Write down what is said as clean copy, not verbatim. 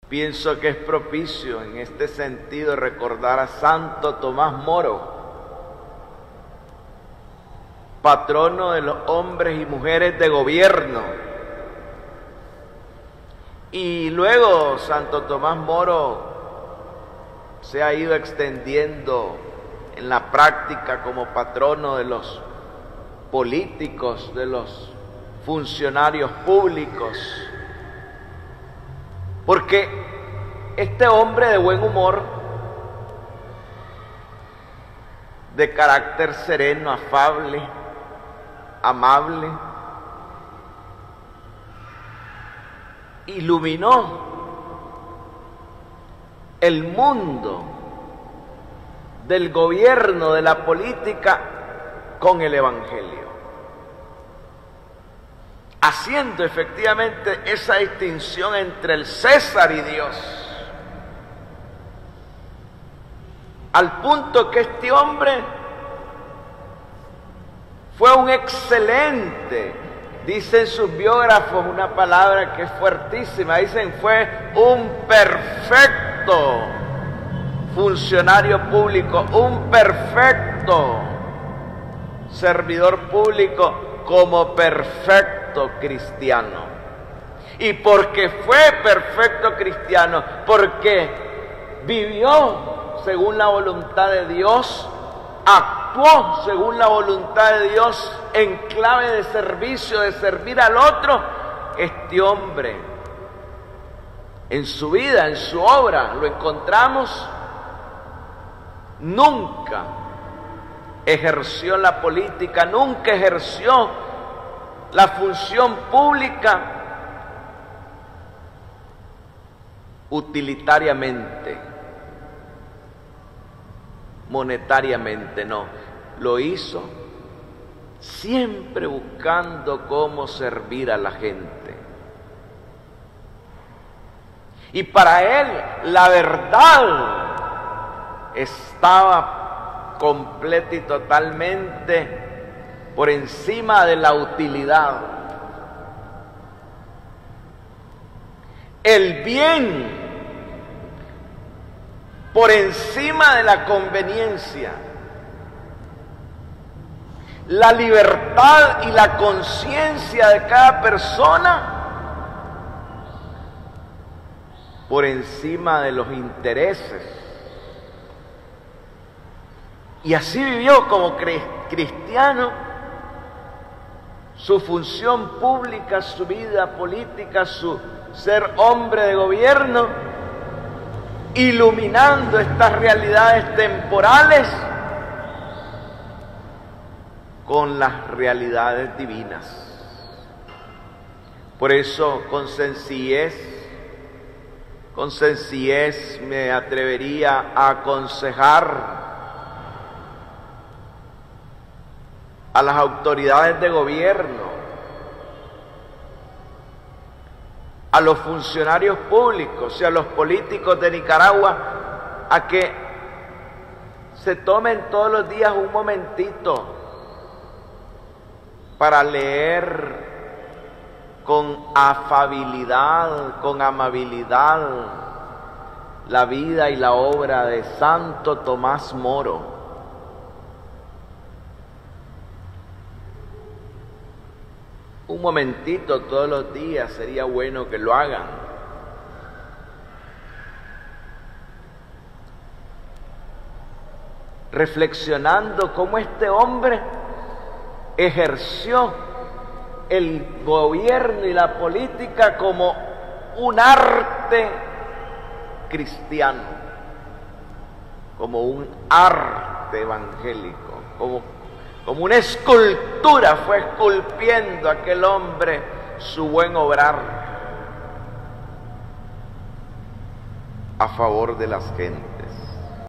Pienso que es propicio en este sentido recordar a Santo Tomás Moro, patrono de los hombres y mujeres de gobierno. Y luego Santo Tomás Moro se ha ido extendiendo en la práctica como patrono de los políticos, de los funcionarios públicos, porque este hombre de buen humor, de carácter sereno, afable, amable, iluminó el mundo del gobierno, de la política, con el Evangelio, haciendo efectivamente esa distinción entre el César y Dios, al punto que este hombre fue un excelente, dicen sus biógrafos una palabra que es fuertísima, dicen fue un perfecto funcionario público, un perfecto servidor público, como perfecto cristiano. Y porque fue perfecto cristiano, porque vivió según la voluntad de Dios, actuó según la voluntad de Dios en clave de servicio, de servir al otro, este hombre en su vida, en su obra, lo encontramos, nunca ejerció la política, nunca ejerció la función pública utilitariamente, monetariamente, no. Lo hizo siempre buscando cómo servir a la gente. Y para él la verdad estaba completa y totalmente por encima de la utilidad. El bien por encima de la conveniencia. La libertad y la conciencia de cada persona por encima de los intereses. Y así vivió como cristiano su función pública, su vida política, su ser hombre de gobierno, iluminando estas realidades temporales con las realidades divinas. Por eso, con sencillez me atrevería a aconsejar a las autoridades de gobierno, a los funcionarios públicos y a los políticos de Nicaragua, a que se tomen todos los días un momentito para leer con afabilidad, con amabilidad, la vida y la obra de Santo Tomás Moro. Un momentito todos los días sería bueno que lo hagan. Reflexionando cómo este hombre ejerció el gobierno y la política como un arte cristiano, como un arte evangélico, como una escultura fue esculpiendo aquel hombre su buen obrar a favor de las gentes.